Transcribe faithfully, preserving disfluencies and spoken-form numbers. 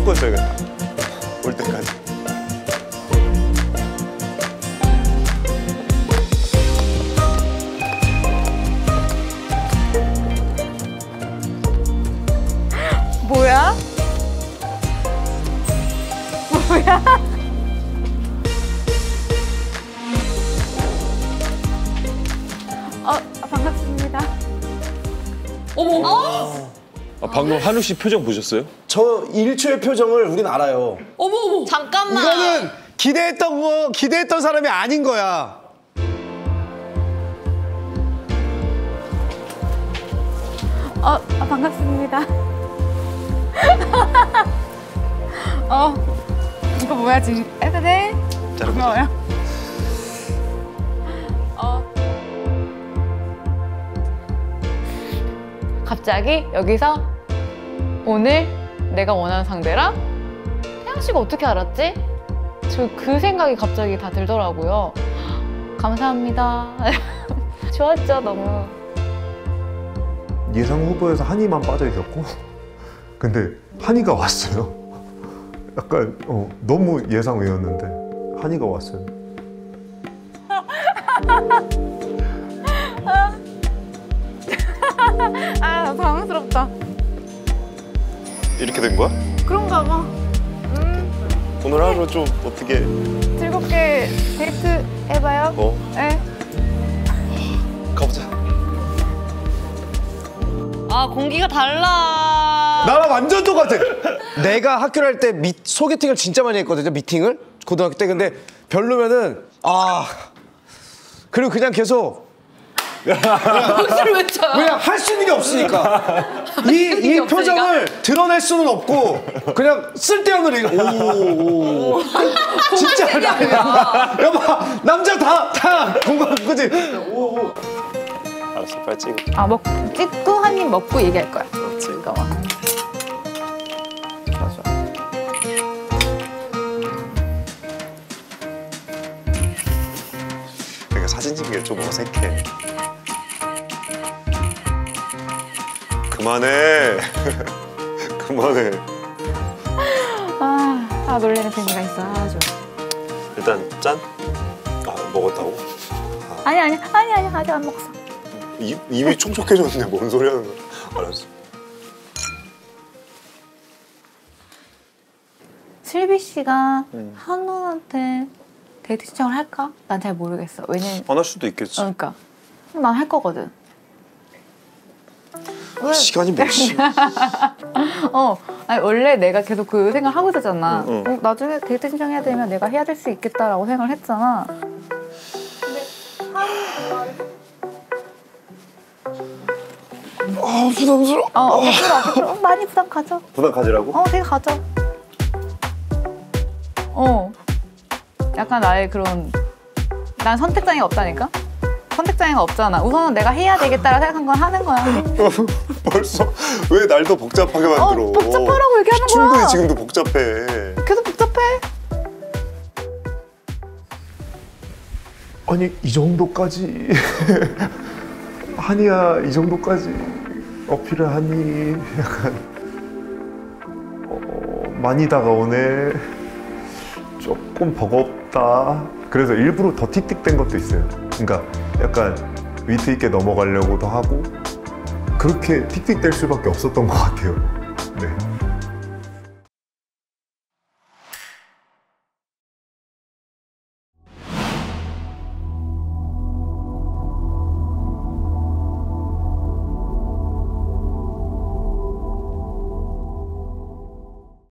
섞고 있어야겠다. 올 때까지. 뭐야? 뭐야? 어, 반갑습니다. 어머. 어? 아, 방금 한우 씨 표정 보셨어요? 저 일 초의 표정을 우린 알아요. 어머 어머. 잠깐만. 이거는 기대했던 거, 기대했던 사람이 아닌 거야. 어, 아, 반갑습니다. 어, 이거 뭐야 지금? 해도 돼? 고마워요. 어. 갑자기 여기서 오늘 내가 원하는 상대랑 태양 씨가 어떻게 알았지? 저 그 생각이 갑자기 다 들더라고요. 감사합니다. 좋았죠, 너무. 예상 후보에서 한이만 빠져 있었고 근데 한이가 왔어요. 약간 어, 너무 예상 외였는데 한이가 왔어요. 아, 당황스럽다. 이렇게 된 거야? 그런가 봐. 음, 오늘 하루 좀 어떻게? 즐겁게 데이트 해봐요. 어? 네. 가보자. 아 공기가 달라. 나랑 완전 똑같아. 내가 학교 갈 때 소개팅을 진짜 많이 했거든요. 미팅을 고등학교 때. 근데 별로면은 아 그리고 그냥 계속 목소리 왜 쳐요? 그냥 할 수 있는 게 없으니까 이, 이 없으니까? 표정을 드러낼 수는 없고 그냥 쓸데없는 얘기 오오 진짜 나 여봐 남자 다 다 공감 그지 오 알았어, 빨리 찍어. 아, 먹, 찍고 한 입 먹고 얘기할 거야. 그렇지. 잠깐만. 좋아, 좋아. 그러니까 사진 찍는 게 좀 어색해. 그만해. 그만해. 아, 아 놀래는 재미가 있어. 아, 좋아. 일단 짠. 아, 먹었다고? 아니, 아니, 아니, 아니, 아직 안 먹었어. 이, 입이 촉촉해졌는데 뭔 소리 하는 거야? 알았어. 슬비 씨가 음. 한우한테 데이트 신청을 할까? 난 잘 모르겠어. 왜냐면 안 할 수도 있겠지. 어, 그러니까 난 할 거거든. 왜? 시간이 몇 시? 어, 아니 원래 내가 계속 그 생각을 하고 있었잖아. 응, 응. 어, 나중에 데이트 신청해야 되면 내가 해야 될 수 있겠다라고 생각을 했잖아. 근데 한우 아, 부담스러워. 어, 어, 부끄러워, 부끄러워. 많이 부담 가져. 부담 가지라고? 어, 되게 가져. 어, 약간 나의 그런 난 선택장애가 없다니까. 선택장애가 없잖아. 우선은 내가 해야 되겠다라 생각한 건 하는 거야. 벌써 왜 날 더 복잡하게 만들어? 어, 복잡하라고 얘기하는 거야. 충분히 지금도 복잡해. 계속 복잡해. 아니 이 정도까지 한이야 이 정도까지 어필을 하니 약간 어, 많이 다가오네. 조금 버겁다. 그래서 일부러 더 틱틱된 것도 있어요. 그러니까 약간 위트 있게 넘어가려고도 하고 그렇게 틱틱될 수밖에 없었던 것 같아요. 네.